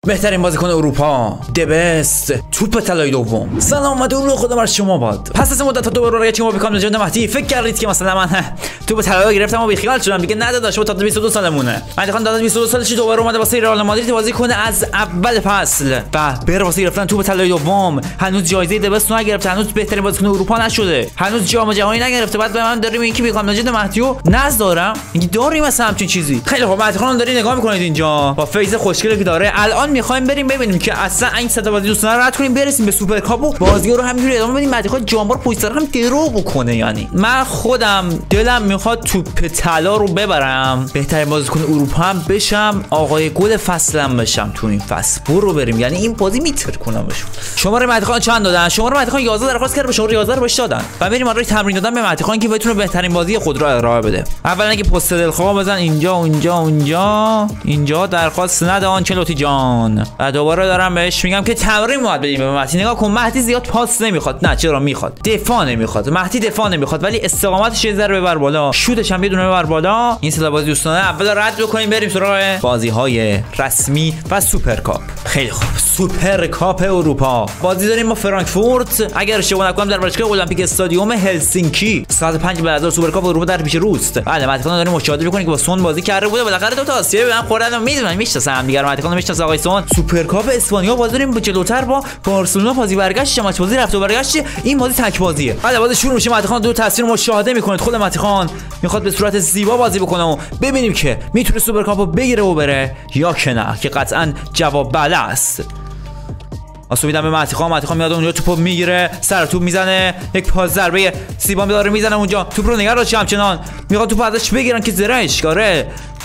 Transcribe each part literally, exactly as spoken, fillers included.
بهترین بازیکن اروپا، دبست، توپ طلای دوم. سلام و درود خدا بر شما باد. پس از مدت دوباره روی تیم بیکام لژند مهدی فکر کردید که مثلا من توپ طلای گرفتم و بیخیال شدم دیگه، نداداش. تا بیست و دو سالمونه. مهدی خان داده بیست و دو سالش دوباره اومده واسه رئال مادرید بازی کنه از اول فصل و بره واسه گرفتن توپ طلای دوم. هنوز جایزه دبست نگرفته، هنوز بهترین بازیکن اروپا نشده، هنوز جام جهانی نگرفته. بعد به من داریم اینکه بیکام لژند مهدیو ناز دارم. اینکه داریم مثلا همچین چیزی. خیلی خوب، مهدی خان دارین نگاه میکنید اینجا با فیز خوشگلی که داره. الان میخوایم بریم ببینیم که اصلا این سه تا بازی دوستانه رو رد کنیم برسیم به سوپر کاپ و بازی رو همینجوری ادامه بدیم. مهدی خان جانبار پشت سر هم درو بکنه. یعنی من خودم دلم میخواد توپ طلا رو ببرم، بهترین بازیکن اروپا هم بشم، آقای گل فصلم بشم تو این فصل. برو بریم. یعنی این بازی میتر کنمش. شماره مهدی خان چند دادن؟ شماره مهدی خان یازده درخواست کرد، به شماره یازده رو بهش دادن و بریم برای تمرین دادن به مهدی خان که بتونه بهترین بازی خود رو ارائه بده. اولا که پست دلخواه بزن اینجا اونجا اونجا اینجا درخواست نده آنچلوتی جان. و دوباره دارم بهش میگم که تمرین باید بدیم به مهدی. نگاه کن، مهدی زیاد پاس نمیخواد. نه چرا میخواد؟ دفاع نمیخواد. مهدی دفاع نمیخواد ولی استقامتش یه ذره ببر بالا، شوتش هم یه دونه ببر بالا. این سه بازی دوستانه اول رد بکنیم بریم سراغ بازی‌های رسمی و سوپر کاپ. خیلی خوب، سوپر کاپ اروپا بازی داریم با فرانکفورت. اگر اشتباه نکنم در ورزشگاه المپیک استادیوم هلسینکی ساعت پنج بعد از سوپر کاپ اروپا در پیش روست. بله، مهدی خان داریم مشاهده می‌کنیم که با سون بازی کرده بوده. بالاخره دو تا آسیایی به هم خوردن. میدونن میشناسن هم دیگه. مهدی خان میشناسه آقای سون. سوپر کاپ اسپانیا بازی داریم با جلوتر با بارسلونا. بازی برگشت، ماچ بازی رفت و برگشت. این بازی تک بازیه. بله، بازی شروع میشه. مهدی خان دو تصویر مشاهده می‌کنید. خود مهدی خان میخواد به صورت زیبا بازی بکنه و ببینیم که میتونه سوپر کاپو بگیره و بره یا که نه، که قطعاً جواب بله است. آسو میدم به مهدی خان. مهدی خان میاد اونجا توپو میگیره، سر توپ میزنه، یک پاس ضربه سیبا داره میزنه اونجا. توپ رو نگار داشت همچنان میخواد توپ ازش بگیرن که زرهش کاره.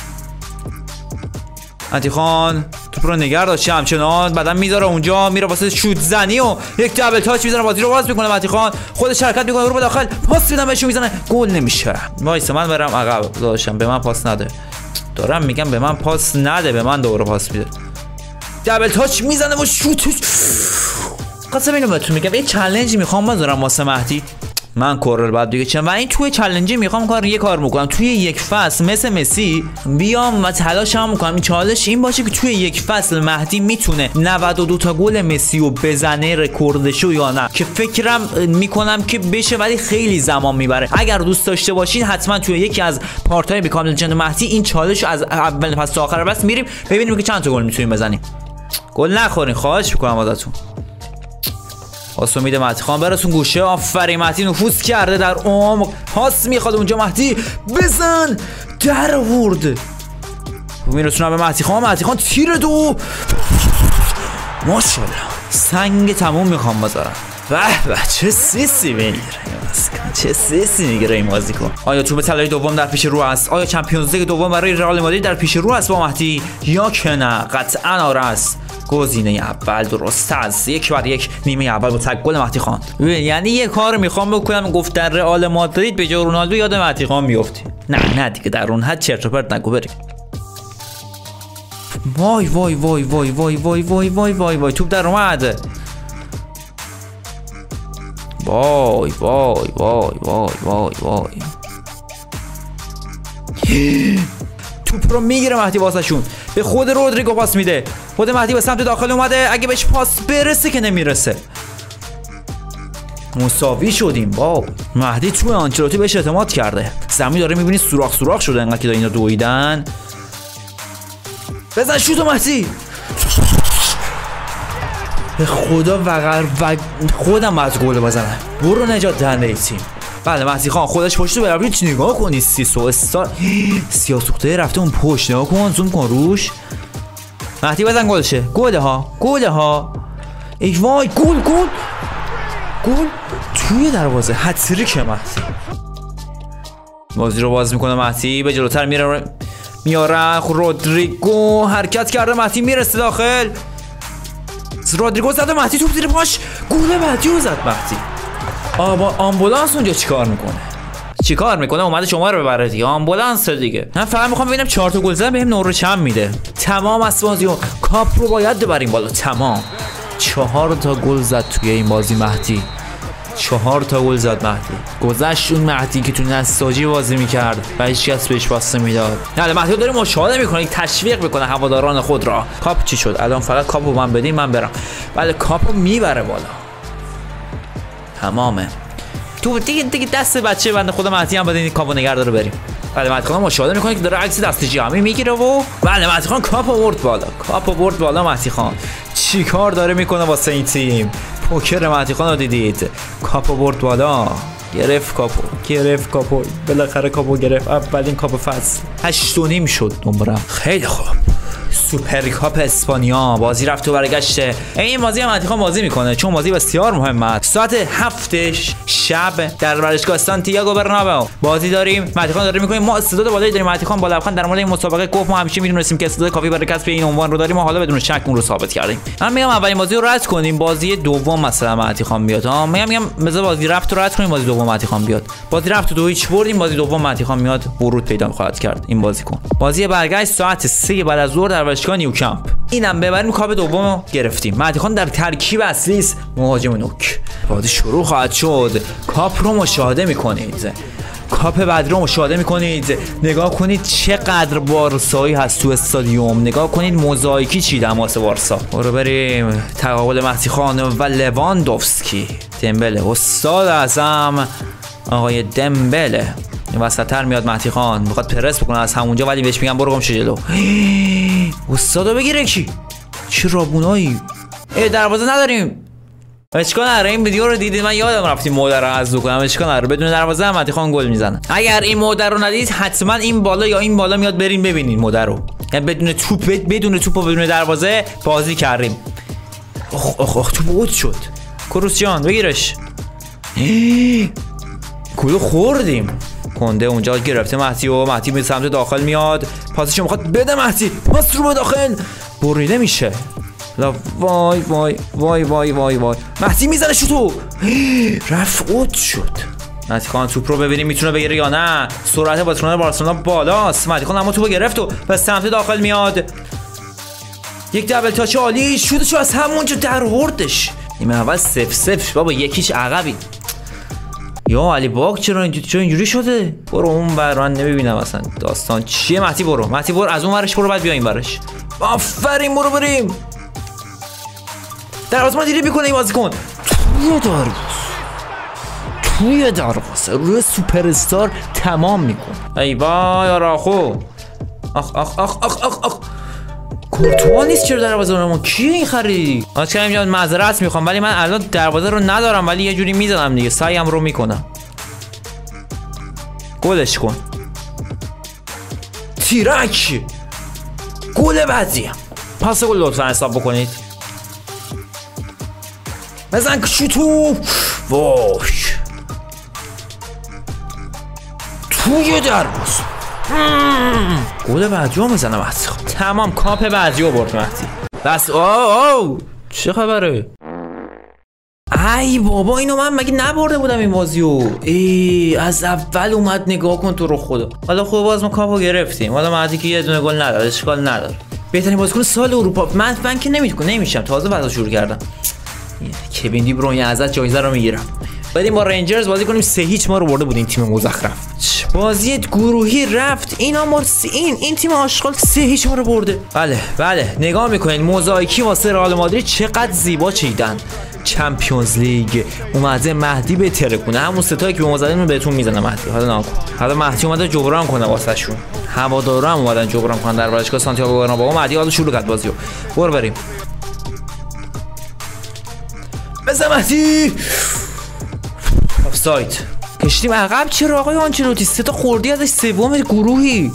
مهدی خان توپ رو نگار داشت همچنان، بعدم میذاره اونجا، میره واسه شوت زنی و یک دبل تاچ میزنه، بازی رو باز میکنه. مهدی خان خودش حرکت میکنه رو به داخل، پاس میدم بهش میزنه، گل نمیشه. وایسا من برم عقب. داشتم به من پاس نده. دارم میگم به من پاس نده، به من دوباره پاس میده. دبل تاچ میزنه و شوتش. قسم اینو بهتون میگم یه چالش میخوام بذارم واسه مهدی. من کورر بعد دیگه چه و این توی چالش میخوام کار یه کار میکنم توی یک فصل مثل مسی بیام و تلاشم میکنم. این چالش این باشه که توی یک فصل مهدی میتونه نود و دو تا گل مسی رو بزنه رکوردشو یا نه، که فکرم میکنم که بشه ولی خیلی زمان میبره. اگر دوست داشته باشین حتما توی یکی از پارت‌های بیکام لژند مهدی این چالش از اول فصل تا آخر بس میریم ببینیم که چند تا گل میتونیم بزنیم. گل نخورین خواهش میکنم ازتون. پاس میده مهدی خان برسون گوشه. آفرین، مهدی نفوذ کرده در عمق، پاس میخواد اونجا، مهدی بزن، در آورد. میرسونم به مهدی خان. مهدی خان تیر دو، ماشاءالله سنگ تموم میخوام بذارم. به به چه سیسی میگیره، چه سیسی میگیره این بازیکن. آیا توپ طلای دوم در پیش رو است؟ آیا چمپیونز لیگ دوم برای رئال مادرید در پیش رو است با مهدی یا که نه؟ قطعا آره است. گزینه اول درست است. یک بر یک نیمه اول با تک گل مهدی خان. یعنی یه کار میخوام بکنم، گفت در رئال مادرید به جای رونالدو یاد مهدی خان میافتی. نه نه دیگه در اون حد چرت و پرت نگو، بریم. وای وای وای وای وای وای وای وای وای وای توپ در اومد. وای وای وای وای وای وای توپ رو میگیره مهدی واسهشون، به خود رودریگو پاس میده. خود مهدی به سمت داخل اومده، اگه بهش پاس برسه که نمیرسه. مساوی شدیم. واو، مهدی تو آنچلوتی بهش اعتماد کرده. زمین داره میبینی سوراخ سوراخ شده انقدر که اینا دویدن. بزن شوتو مهدی. به خدا وقر و خودم باید گل بزنم. برو نجات دهنده تیم. بله، مهدی خان خودش پشت رو برابری چی نگاه کنی. سیسو استار سیاه سوخته رفته اون پشت، نگاه کن، زوم کن روش. مهدی بزن گلشه. گله ها گله ها. ای وای، گل گل گل توی دروازه. هتریک مهدی. بازی رو باز میکنه مهدی، به جلوتر میره، میاره رودریگو حرکت کرده، مهدی میرسه داخل. رودریگو زد و مهدی توپ زیر پاش، گل مهدی رو زد مهدی. آبا آمبولانس اونجا چیکار میکنه؟ چیکار میکنه؟ اومده شما رو ببره دیگه. آمبولانس دیگه. من فقط میخوام ببینم چهار تا گل زدن بهم نور چم میده. تمام از بازی و کاپ رو باید ببریم بالا. تمام. چهار تا گل زد توی این بازی مهدی. چهار تا گل زد مهدی. گذشت اون مهدی که تو نساجی بازی میکرد و هیچ کس بهش پاس نمیداد. نه مهدی داره مشاهده میکنه، تشویق میکنه هواداران خود را. کاپ چی شد؟ الان فقط کاپو من بدین من برم. بله کاپو میبره بالا. تمامه. تو دیگه دیگه دست بچه بنده خدا مهدی هم بدین کاپو نگهدار بریم. بله مهدی خان مشاهده میکنه که داره عکس دست جمعی میگیره و بله مهدی خان کاپ آورد بالا. کاپ آورد بالا مهدی خان. چیکار داره میکنه واسه این تیم؟ پوکر مهدی خان رو دیدید. کاپ آورد بالا. گرفت کاپو. گرفت کاپو. بالاخره کاپو گرفت. اولین کاپو فصل. هشت و نیم شد نمرم. خیلی خوب. سوپر کاپ اسپانیا بازی رفت و برگشته. این بازی هم مهدی خان بازی میکنه چون بازی بسیار مهمه. ساعت هفت شب در ورزشگاه سانتیاگو برنابئو بازی داریم. مهدی خان داره میکنه. ما استعداد بالایی داریم. مهدی خان با لبخند در مورد این مسابقه گفت ما همیشه میدونستیم که استعداد کافی برای کسب این عنوان رو داریم و حالا بدون شک اون رو ثابت کردیم. من میگم اولین بازی رو رد کنیم، بازی دوم مثلا مهدی خان بیاد. ها میگم میگم مثلا بازی رفت رو رد کنیم، بازی دوم مهدی خان بیاد. بازی رفت دو هیچ بردیم، بازی دوم مهدی خان میاد ورود پیدا خواهد کرد این بازیکن. بازی برگشت ساعت سه بعد از ظهر در ورزشگاه نیوکمپ. اینم ببریم کاپ دوم گرفتیم. مهدی خان در ترکیب اصلی است مهاجم نوک. بازی شروع خواهد شد. کاپ رو مشاهده میکنید. کاپ بعد رو مشاهده میکنید. نگاه کنید چقدر بارسایی هست تو استادیوم. نگاه کنید موزاییکی چیدن واسه بارسا. برو بریم تقابل مهدی خان و لواندوفسکی. دمبله استاد اعظم آقای دمبله. وسط‌تر میاد مهدی خان میخواد پرس بکنه از همونجا ولی بهش میگم برو گم شو جلو. استادو بگیره کی؟ چه رابونایی؟ ای دروازه نداریم. اشکال نداره این ویدیو رو دیدید من یادم رفت این مودر رو عزل کنم. اشکال نداره بدون دروازه مهدی خان گل میزنه. اگر این مودر رو ندید حتما این بالا یا این بالا میاد برین ببینین مودر رو. یعنی بدون توپ بدون توپ و بدون دروازه بازی کردیم. اخ اخ اخ توپ اوت شد. کروسیان بگیرش. گل خوردیم. کنده اونجا گرفته مهدی و مهدی به سمت داخل میاد. پاسش میخواد بده مهدی. پاس رو به داخل. بریده میشه. لا وای وای وای وای وای وای. مهدی میزنه شوتو. رفت اوت شد. مهدی خان توپ رو ببینیم میتونه بگیره یا نه. سرعت بازیکنان بارسلونا بالاست. مهدی خان اما توپو گرفت و به سمت داخل میاد. یک دبل تاچ عالی. شوتشو از همونجا در آوردش. نیمه اول صفر صفر بابا یکیش عقبی. یا علی باک چرا اینجوری چرا اینجوری شده؟ برو اون بر من نمیبینم اصلا داستان چیه. مهدی برو مهدی برو از اون ورش برو بعد بیا این ورش. آفرین برو بریم. دروازه ما دیری میکنه این بازیکن توی دروازه توی دروازه روی سوپر استار تمام میکنه. ای وای آراخو. آخ آخ آخ آخ آخ آخ کورتوا نیست. چرا دروازه رو ما کیه این خریدی؟ آج کریم جان معذرت میخوام ولی من الان دروازه رو ندارم ولی یه جوری میزنم دیگه سعیم رو میکنم. گلش کن. تیرک. گل بعدی. پاس گل لطفا حساب بکنید. بزن که شوتو. واش. توی دروازه. گل بعدی رو میزنم مهدی. تمام کاپ بعدی رو برد مهدی. بس او او چه خبره؟ ای بابا اینو من مگه نبرده بودم این بازیو؟ ای از اول اومد نگاه کن تو رو خدا. حالا خوب باز ما کاپو گرفتیم. حالا مهدی که یه دونه گل نداره اشکال نداره. بهترین بازیکن سال اروپا. من من که نمیتونم نمیشم تازه بعدا شروع کردم. کوین دی بروینه ازت جایزه رو میگیرم. بریم با رنجرز بازی کنیم. سه هیچ ما رو برده بود این تیم مزخرف. بازی گروهی رفت اینا ما این این تیم آشغال سه هیچ ما رو برده. بله بله نگاه میکنین موزاییکی واسه رئال مادرید چقدر زیبا چیدن. چمپیونز لیگ اومده مهدی به ترکونه همون ستایی که به مازدین بهتون میزنه مهدی. حالا نکن حالا مهدی اومده جبران کنه واسه شون. هوادارا هم اومدن جبران کنن در ورزشگاه سانتیاگو برنابئو. مهدی حالا شروع کرد بازیو. برو بریم. بزن مهدی. آفساید. کشتیم عقب. چرا آقای آنچلوتی سه تا خوردی ازش سوم گروهی.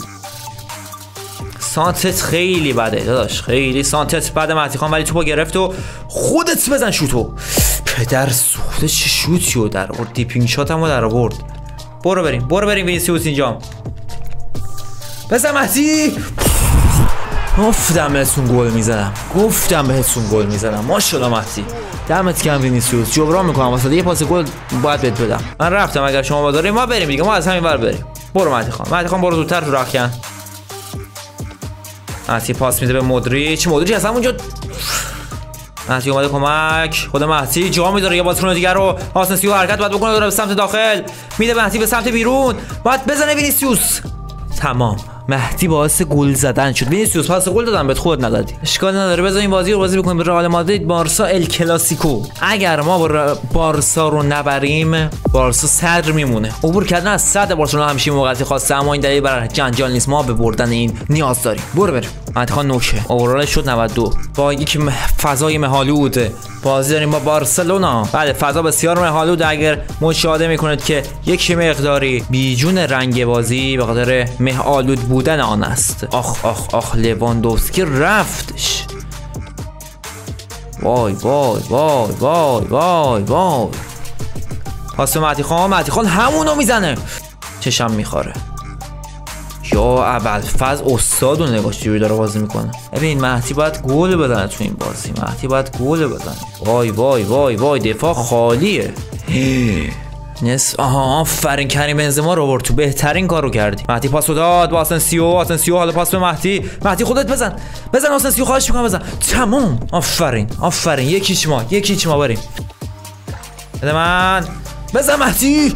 سانتت خیلی بده داداش خیلی سانتت بده مهدی خان ولی توپو گرفت و خودت بزن شوتو. پدر سوخته چه شوتیو در آورد. دیپینگ شات هم در آورد. برو بریم برو بریم وینیسیوس اینجا. بزن مهدی. گفتم بهتون گل میزنم گفتم بهتون گل میزنم. ماشاءالله مهدی دمت گرم وینیسیوس. جبران میکنم واسه یه پاس گل باید بهت بدم. من رفتم اگر شما بازاری ما بریم دیگه ما از همین ور بریم. برو مهدی خان مهدی خان برو زودتر تو رخکن. مهدی پاس میده به مودریچ. مودریچ اصلا اونجا مهدی اومده کمک. خود مهدی جا میذاره یه بازیکن دیگه رو. آسنسیو حرکت باید بکنه داره به سمت داخل. میده مهدی به سمت بیرون. باید بزنه وینیسیوس. تمام. مهدی باعث گل زدن شد. وینیسیوس پاس گل دادن بهت خود ندادی. اشکال نداره بذار این بازی رو بازی بکنیم. رئال مادرید بارسا ال کلاسیکو. اگر ما با بارسا رو نبریم بارسا صدر میمونه. عبور کردن از صدر بارسلونا همیشه موقعیت خاصه اما این دلیل برای جنجال نیست. ما به بردن این نیاز داریم. برو بریم. مهدی خان نوشه. اوورال شد نود و دو. با یک فضای مه‌آلود بازی داریم با بارسلونا. بله فضا بسیار مه‌آلود. اگر مشاهده میکنید که یک مقداری بیجون رنگ بازی به خاطر مه‌آلود بودن آن است. آخ آخ آخ لواندوفسکی رفتش. وای وای وای وای وای وای. پاس مهدی خان. مهدی خان همونو میزنه. چشم میخوره. یا اول فاز استاد و نگاه چجوری داره بازی میکنه. ببین مهدی باید گل بزنه تو این بازی. مهدی باید گل بزنه. وای وای وای وای دفاع خالیه. نس آها آفرین کریم بنزما رو برد تو. بهترین کارو کردی. مهدی پاسو داد با آسنسیو. آسنسیو حالا پاس به مهدی. مهدی خودت بزن. بزن آسنسیو خواهش میکنم بزن. تمام. آفرین آفرین. یکیش ما یکیش ما بریم. بده من. بزن مهدی.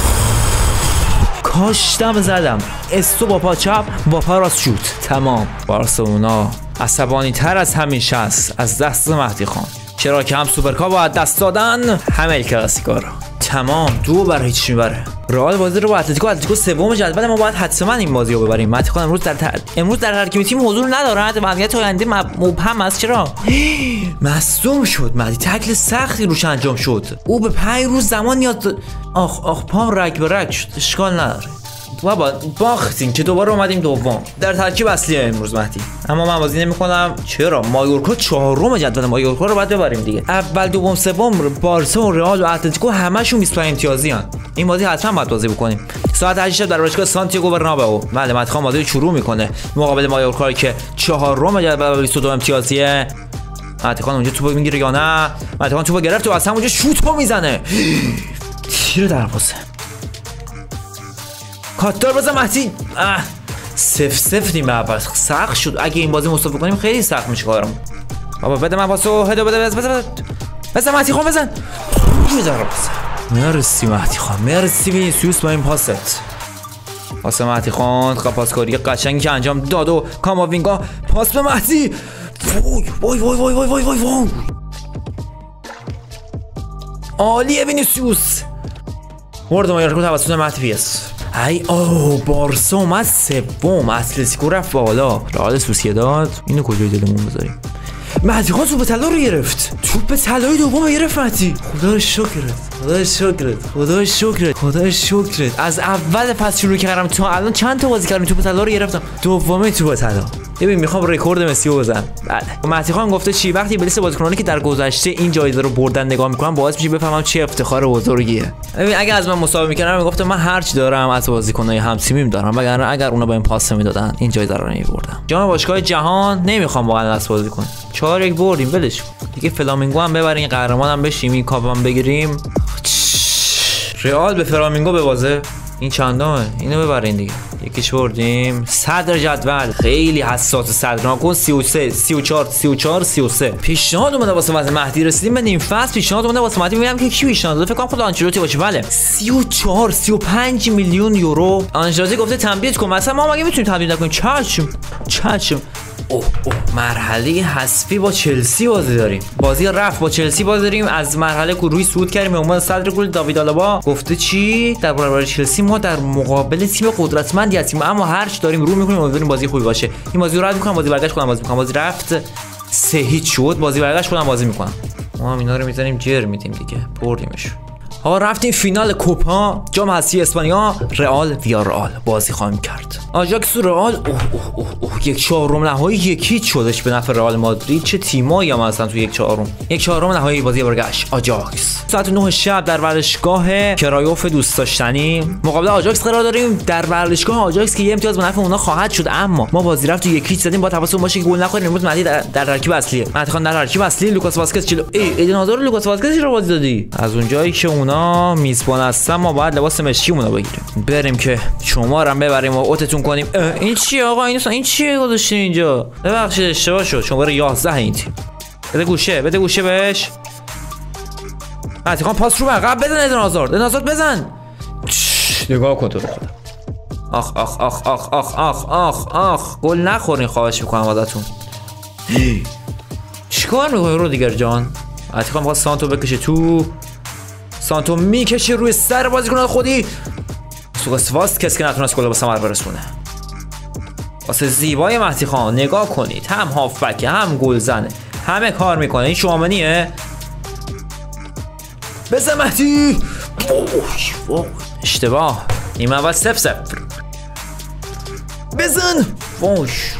کاشتم زدم. استو با پا چپ با پا راست شوت. تمام. بارسلونا عصبانی تر از همیشه است از دست مهدی خان. چرا که هم سوپرکاپ باید دست دادن همه ال کلاسیکو رو. تمام. دو بر هیچ میبره. رئال بازی رو با اتلتیکو. اتلتیکو سوم جدول ما باید حتما این بازی رو ببریم. مهدی خان امروز در تر... امروز در ترکیب تیم حضور ندارد. وضعیت آینده مبهم است. چرا؟ مصدوم شد. مهدی تکل سختی روش انجام شد. او به پنج روز زمان نیاز داشت. آخ آخ پام رگ به رگ شد. اشکال نداره. بابا باختیم که دوباره اومدیم دوم در ترکیب اصلی امروز مهدی. اما من بازی نمی‌کنم. چرا؟ مایورکا چهارم جدول. مایورکا رو باید ببریم دیگه. اول دوم سوم بارسا و رئال و اتلتیکو همشون بیست و پنج امتیازی ان. این بازی حتما باید بازی بکنیم. ساعت هشت در باشگاه سانتیاگو برنابئو. بله مهدی خان بازی شروع میکنه مقابل مایورکا که چهارم جدول بیست و دو امتیازیه. مهدی خان اونجا توپو میگیره یا نه؟ مهدی خان توپو گرفت و اصلا اونجا شوت پا میزنه. تیر دروازه. کاتار بزن مهدی. اه سف سف نیم اول سخت شد. اگه این بازی مساوی کنیم خیلی سخت میشه کارم. بابا بده من پاسو. هدو بده بزن بزن بزن مهدی خان بزن. میذاره پاس. مرسی مهدی خان. مرسی وینیسیوس با این پاست. پاس مهدی خان. پاسکاری قشنگی که انجام داد و کاماوینگا پاس به مهدی. وای وای وای وای وای وای وای. عالیه وینیسیوس. ورد مایورکا توسط مهدی پیس. ای اوه بارسا اومد سوم. اتلتیکو رفت بالا. رئال سوسییداد. اینو کجای دلمون بذاریم؟ مهدی خان توپ طلا رو گرفت. توپ طلای دوم گرفت مهدی. خدا رو شکرت. خدا رو شکرت. خدا رو شکرت. خدا رو شکرت. از اول پس شروع کردم تا الان چند تا بازی کردم توپ طلا رو گرفتم. دومه توپ طلا. ببین میخوام رکورد مسی رو بزنم. بله. مهدی خان گفته چی؟ وقتی به لیست بازیکنانی که در گذشته این جایزه رو بردن نگاه میکنم باعث میشه بفهمم چه افتخار بزرگیه. ببین اگه از من مسابقه میکردم میگفتم من هر چی دارم از بازیکنای هم‌تیمیم دارم وگرنه اگر اونا بهم پاس میدادن این جایزه رو نمیبردم. جام باشگاه جهان نمیخوام واقعا دست بازی کنم. چهار یک بردیم ولش دیگه. فلامینگو هم ببرین قهرمان هم بشیم این کاپ هم بگیریم. رئال به فلامینگو ببازه. این چندمه؟ اینو ببرین دیگه. یکیش بردیم. صدر جدول خیلی حساس. صدر ناکن سی و سه سی و چهار سی و چهار سی و سه. پیشنهاد اومده واسه واسه مهدی. رسیدیم به نیم فصل. پیشنهاد اومده واسه مهدی. میگم که کی پیشنهاد داده؟ فکر کنم خود آنچلوتی باشه. بله سی و چهار سی و پنج میلیون یورو. آنچلوتی گفته تمدید کن. مثلا ما مگه میتونیم تمدید نکنیم؟ چشم چشم. اوه اوه مرحله حذفی با چلسی بازی داریم. بازی رفت با چلسی بازی داریم. از مرحله گروهی صعود کردیم به عنوان صدر گل. داوید آلابا گفته چی در برابر چلسی؟ ما در مقابل تیم قدرتمندی هستیم اما هر چی داریم رو میکنیم امیدواریم بازی خوبی باشه. این بازی رو رد میکنم. بازی برگشت خودم بازی میکنم. بازی رفت سه هیچ شد. بازی برگشت خودم بازی میکنم. ما هم اینا رو میزنیم جر میدیم دیگه. بردیمش. ها رفتیم فینال کوپا جام حذفی اسپانیا. رئال ویارال بازی خواهیم کرد. آژاکس و رئال. اوه اوه اوه اوه یک چهارم نهایی یکی شدش به نفع رئال مادرید. چه تیمایی هم هستن تو یک چهارم. یک چهارم نهایی بازی برگشت آژاکس. ساعت نه شب در ورزشگاه کرایوف دوست داشتنی مقابل آژاکس قرار داریم. در ورزشگاه آژاکس که یه امتیاز به نفع اونها خواهد شد اما ما بازی رفت تو یکی زدیم. با حواستون باشه که گل نخوریم. امروز مهدی در, در ترکیب اصلیه. مهدی خان در ترکیب اصلی. لوکاس واسکز چلو ای ایدن هازارد. لوکاس واسکز رو بازی دادی. از اونجایی که اونا میزبان هستن ما باید لباس مشکیمون رو بگیریم بریم که شما رو هم ببریم و اوتتون کنیم. این چیه آقا؟ این این چیه گذاشتین اینجا؟ ببخشید اشتباه شد. شماره یازده این تیم. بده گوشه بده گوشه بهش. مهدی خان پاس رو عقب بزن. ادن آزارد ادن آزارد بزن. نگاه کن تو رو خدا. آخ آخ آخ آخ آخ آخ آخ آخ گل نخورین خواهش میکنم ازتون. چیکار میکنی رو دیگر جان؟ مهدی خان میخواد سانتو بکشه تو. سانتو میکشه روی سر بازیکن خودی. سوگاسواست کسی که نتونست گل به ثمر برسونه. واسه زیبای مهدی خان نگاه کنید، هم هافبک هم گلزنه، همه کار میکنه. این شوامنیه. بزن مهدی. اشتباه. این اول سف سف. بزن. واش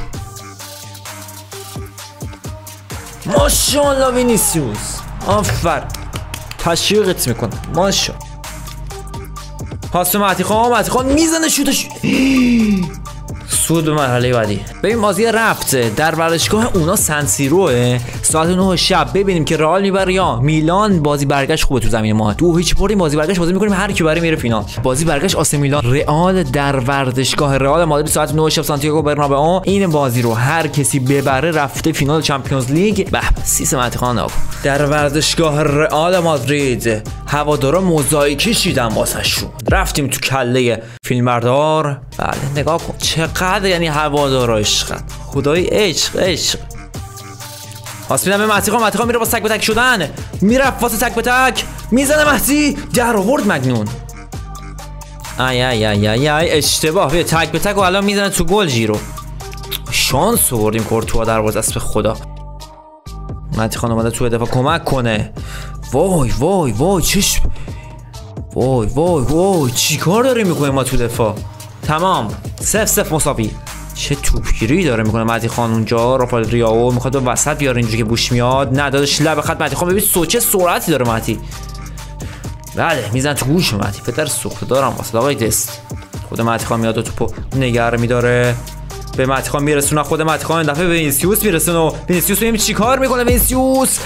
ماشاءالله وینیسیوس. آفر تشویقت میکنه. ماشاءالله. پاس به مهدی خان. مهدی خان میزنه شوتش. سود به مرحله بعدی. ببین بازی رفت در ورزشگاه اونا سن سیروه ساعت نه شب. ببینیم که رئال میبره یا میلان. بازی برگشت خوبه تو زمین ما. تو هیچ پوری بازی برگشت بازی میکنیم، هر کی بره میره فینال. بازی برگشت آسی میلان رئال در ورزشگاه رئال مادرید ساعت نه شب سانتیاگو برنابئو. این بازی رو هر کسی ببره رفته فینال چمپیونز لیگ. به سیس مهدی خان آقا در ورزشگاه رئال مادرید هوادارا موزاییکی شیدن واسهشون. رفتیم تو کله فیلمبردار. بله نگاه کن چقدر یعنی هوادارا عشقن. خدای عشق عشق. پاس میدم به مهدی خان. مهدی خان میره با تک به تک شدن. میره واسه تک به تک میزنه. مهدی در آورد مجنون. ای ای ای ای ای اشتباه. بیا تک به تک و الان میزنه تو گل. جیرو شانس آوردیم کورتوا دروازه است به خدا. مهدی خان اومده تو دفاع کمک کنه. وای وای وای چش. وای وای وای چیکار داریم میکنیم ما تو دفاع؟ تمام سف سف مساوی. چه توپگیری داره میکنه مهدی خان اونجا. رافائل ریاو میخواد به وسط بیاره اینجوری که بوش میاد. ندادش لب خط. مهدی خان ببین سوچه سرعتی داره مهدی. بله میزنه تو گوش مهدی. پدر سوخته دارم واسه آقای دست. خود مهدی خان میاد و توپو نگره میداره. به مهدی خان میرسونه. خود مهدی خان دفعه به وینیسیوس میرسونه و وینیسیوس ببین چیکار میکنه. وینیسیوس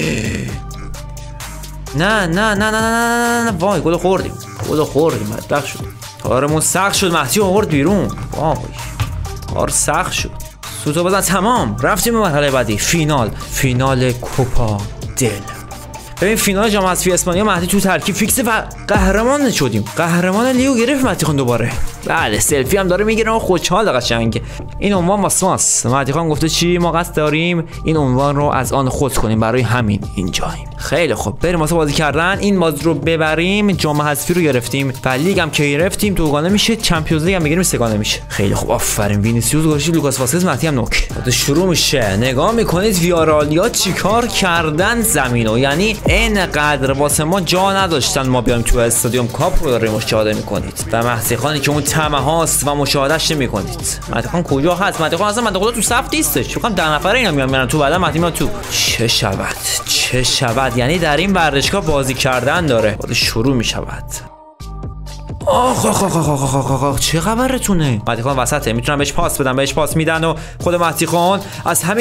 نه نه نه نه نه نه. وای گل خوردیم. گل خوردیم. بدبخت شد. کارمون سخت شد. مهدی آورد بیرون. وای کار سخت شد. سوتو بزن. تمام رفتیم به مرحله بعدی. فینال فینال کوپا دل. ببین فینال جام حذفی اسپانیا مهدی تو ترکیب فیکس و قهرمان شدیم. قهرمان لیگو گرفت مهدی خان دوباره. بله سلفی هم داره میگیره و خوشحال قشنگ. این عنوان واسه ماست. مهدی خان گفته چی ما قصد داریم این عنوان رو از آن خود کنیم. برای همین اینجاییم. خیلی خوب بریم واسه بازی کردن. این بازی رو ببریم جام حذفی رو گرفتیم و لیگ هم که گرفتیم دوگانه میشه. چمپیونز لیگ هم بگیریم سگانه میشه. خیلی خوب آفرین. وینیسیوس گوشی لوکاس واسقز مهدی هم نوک. شروع میشه. نگاه میکنید ویارالیا چیکار کردن زمینو. یعنی اینقدر واسه ما جا نداشتن ما بیایم تو استادیوم کاپ رو داریم مشاهده میکنید. و مهدی خانی که اون طمع هاست و مشاهدهش نمیکنید. مهدی خان کجا هست؟ مهدی خان اصلا من خدا تو صف نیستش. چون ده نفره اینا میان میرن تو بعدا مهدی میاد تو. چه شود چه شود. یعنی در این ورزشگاه بازی کردن داره. بعد شروع میشود. آخ آخ آخ آخ آخ آخ چه خبرتونه؟ مهدی خان وسطه. میتونن بهش پاس بدن. بهش پاس میدن و خود مهدی خان از همین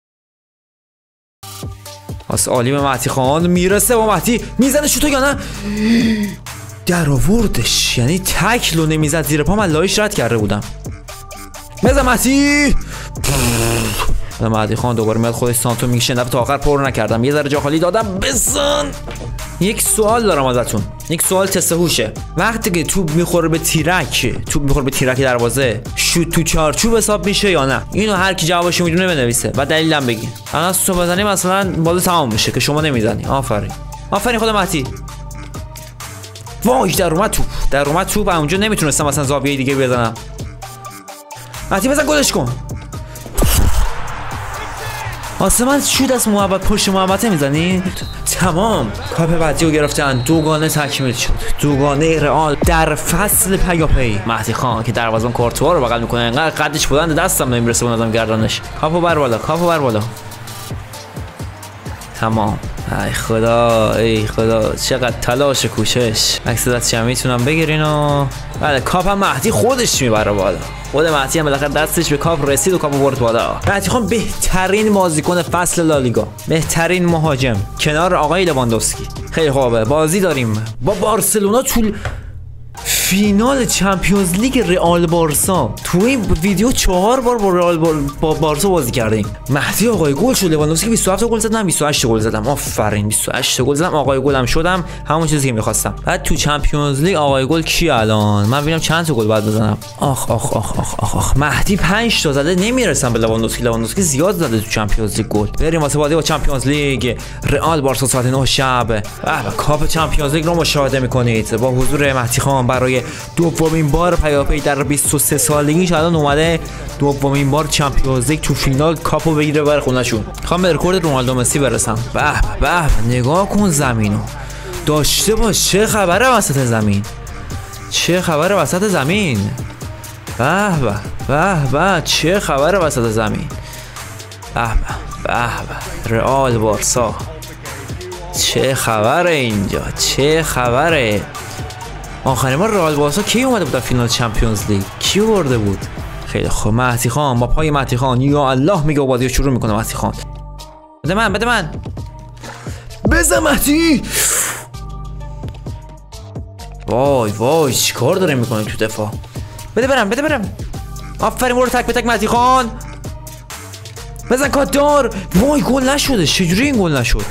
پاس عالی به مهدی خان میرسه و مهدی میزنه شوتو یا نه؟ در آوردش. یعنی تک لو نمیزد زیر پا من لایش رد کرده بودم. بزن مهدی. مهدی خان دوباره میاد خودش سانتو میکشه. تا آخر پر نکردم. یه ذره جا خالی دادم. بزن. یک سوال دارم ازتون. یک سوال تست هوشه. وقتی که توپ میخوره به تیرک توپ میخوره به تیرک دروازه شوت تو چارچوب حساب میشه یا نه؟ اینو هر کی جوابش میدونه بنویسه و دلیلم بگین. الان تو بزنی مثلا بازی تمام میشه که شما نمیزنی. آفرین آفرین خود مهدی. وای در اومد توپ. در اومد توپ. اونجا نمیتونستم مثلا زاویه دیگه بزنم. مهدی بزن گلش کن. واسه من شود از محبت پشت محبت میزنی؟ تمام کاپ بعدی رو گرفتن. دوگانه تکمیل شد. دوگانه رئال در فصل پیاپی. مهدی خان که دروازه‌بان کورتوا رو بغل میکنه. انقدر قدش بلند دستم نمیرسه اون آدم گردنش. کاپو بر بالا. کاپو بر بالا. تمام. ای خدا ای خدا چقدر تلاش کوشش. عکس دستش هم میتونم بگیرین و بله کاپ هم مهدی خودش میبره بالا. خود مهدی هم بالاخره دستش به کاپ رسید و کاپ برد بالا. مهدی خان بهترین بازیکن فصل لالیگا. بهترین مهاجم کنار آقای لواندوفسکی. خیلی خوبه. بازی داریم با بارسلونا. طول فینال چمپیونز لیگ رئال بارسا. تو این ویدیو چهار بار با رئال بار... با بارسا بازی کردیم. مهدی آقای گل شد. لواندوفسکی بیست و هفت گل زد، من بیست و هشت گل زدم. آفرین بیست و هشت گل زدم، آقای گلم شدم، همون چیزی که می‌خواستم. بعد تو چمپیونز لیگ آقای گل کی الان؟ من ببینم چند تا گل بعد بزنم. آخ آخ آخ آخ آخ, آخ. مهدی پنج تا زده، نمیرسم به لواندوفسکی. لواندوفسکی زیاد زده تو چمپیونز لیگ گل. بریم واسه بازی با چمپیونز لیگ رئال بارسا ساعت نه شب. به کاپ چمپیونز لیگ رو مشاهده می‌کنید با حضور مهدی خان برای دومین بار پیاپی در بیست و سه سالگیش. الان اومده دومین بار چمپیونز لیگ تو فینال کاپو بگیره برای خونه‌شون. می‌خوام به رکورد رونالدو مسی برسم. به به نگاه کن زمینو داشته باش. چه خبره وسط زمین؟ چه خبره وسط زمین؟ به به به به چه خبره وسط زمین؟ به به به رئال بارسا چه خبره اینجا؟ چه خبره؟ آخرین بار رئال بارسا کی اومده بود در فینال چمپیونز لیگ؟ کی برده بود؟ خیلی خوب مهدی خان با پای مهدی خان یا الله میگه بازی رو شروع میکنه. مهدی خان بده من بده من بزن مهدی. وای وای چیکار داره میکنه تو دفاع؟ بده برم بده برم. آفرین برو تک به تک مهدی خان. بزن کاتدار. وای گل نشده. چجوری این گل نشد؟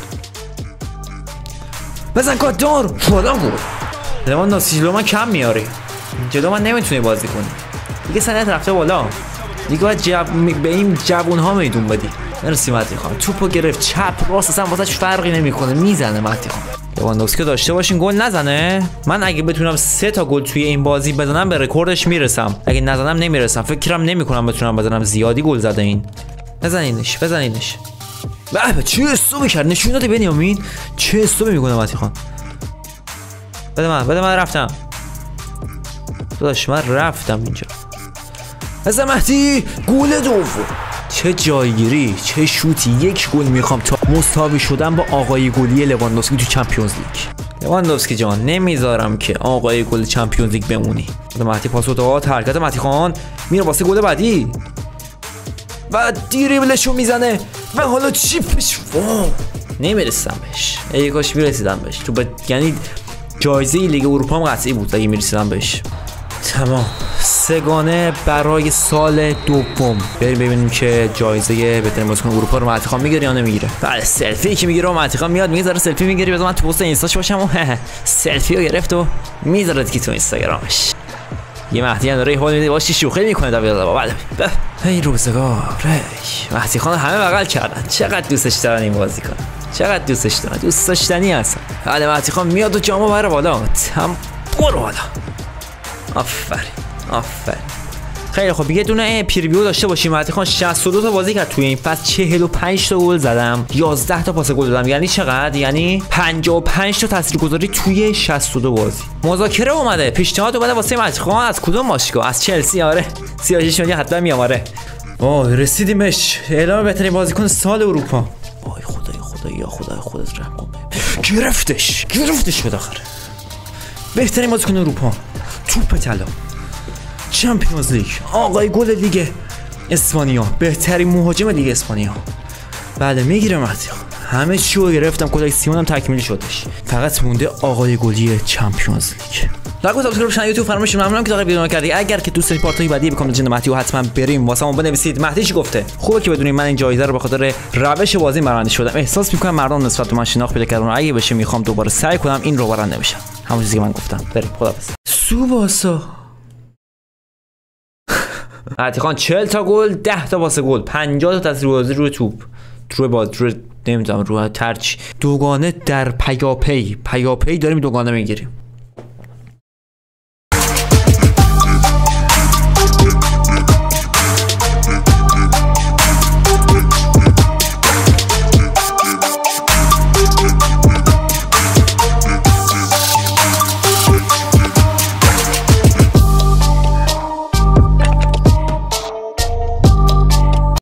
بزن کاتدار. فلان گل. لواندوفسکی جلو من کم میاری. جلو من نمیتونی بازی کنی. دیگه سنت رفته بالا. دیگه باید جب... به این جوون ها میدون بدی. مرسی مهدی خان. توپو گرفت چپ راست اصلا واسش فرقی نمیکنه، میزنه مهدی خان. لواندوفسکی داشته باشین گل نزنه. من اگه بتونم سه تا گل توی این بازی بزنم به رکوردش میرسم. اگه نزنم نمیرسم. فکرم نمیکنم بتونم بزنم. زیادی گل زده این. بزنینش بزنینش. به چه استوب کرد. نشون داده بنیامین چه استوبی میکنه مهدی خان. بده من بده من رفتم. داداش من رفتم اینجا. بزن مهدی. گل دوم. چه جایگیری، چه شوتی. یک گل میخوام تا مساوی شدن با آقای گلی لواندوفسکی تو چمپیونز لیگ. لواندوفسکی جان نمیذارم که آقای گل چمپیونز لیگ بمونی. مهدی پاس داد. حرکت مهدی خان میره واسه گل بعدی. بعد دریبلشو میزنه و حالا چیپش واو نمیرسم بهش. ای کاش میرسیدم بهش. تو ب... یعنی جایزه لیگ اروپا هم قطعی بود اگه میرسیدم بهش. تمام. سگانه برای سال دوم. بریم ببینیم که جایزه بهترین بازیکن اروپا رو مهدی خان میگیره یا نمیگیره. بله سلفی که میگیره و مهدی خان میاد میذاره سلفی میگیری. بذار من تو پست اینستاش باشم و سلفی رو گرفت و میذاره که تو اینستاگرامش. یه مهدی هم داره حال میده باشه شوخی میکنه در بیاد. بله هی روزگار ری مهدی خان همه بغل کردن. چقدر دوستش دارن این بازیکن. چقدر دوستش دارن. دوست داشتنی هست. بله مهدی خان میاد و جامو بره بالا. تم برو بالا. آفرین آفرین. خیلی خب یه دونه پریویو داشته باشیم. مهدی خان شصت و دو تا بازی کرد توی این فصل. چهل و پنج تا گل زدم. یازده تا پاس گل دادم. یعنی چقدر؟ یعنی پنجاه و پنج تا تاثیرگذاری توی شصت و دو بازی. مذاکره اومده. پیشنهاد اومده واسه مهدی خان. از کدوم باشگاه؟ از چلسی. آره سیاسی شونی حتما میاماره. وای رسیدیمش. اعلام بهترین بازیکن سال اروپا. وای خدای خدای یا خدای خودت رحم کن. گرفتش گرفتش بالاخره. بهترین بازیکن اروپا. توپ طلا. چمپیونز لیگ. آقای گل لیگ اسپانیا. بهترین مهاجم لیگ اسپانیا. بله میگیره مهدی خان. همه چی رو گرفتم. کلکسیونم تکمیلی شدش. فقط مونده آقای گلی چمپیونز لیگ. لایک و سابسکرایب کانال یوتیوب فراموش ممنونم که تا ویدیو کردی. اگر که دوست دارید پارتای بعدی بکنید جناب مهدی حتما بریم واسمون بنویسید مهدی چی گفته. خوبه که بدونید من این جایزه رو به خاطر روش بازی برنده شدم. احساس میکنم مردم نسبت به من شناخت پیدا کردن. اگه بشه میخوام دوباره سعی کنم این رو برنده بشم. همون چیزی که من گفتم. بریم خداحافظ. سوباسا مهدی خان چهل تا گل، ده تا پاس گل، پنجاه تا تاثیرگذاری روی توپ، روی باز، روی نمیدونم روی ترچ. دوگانه در پیاپی. پیاپی داریم دوگانه میگیریم.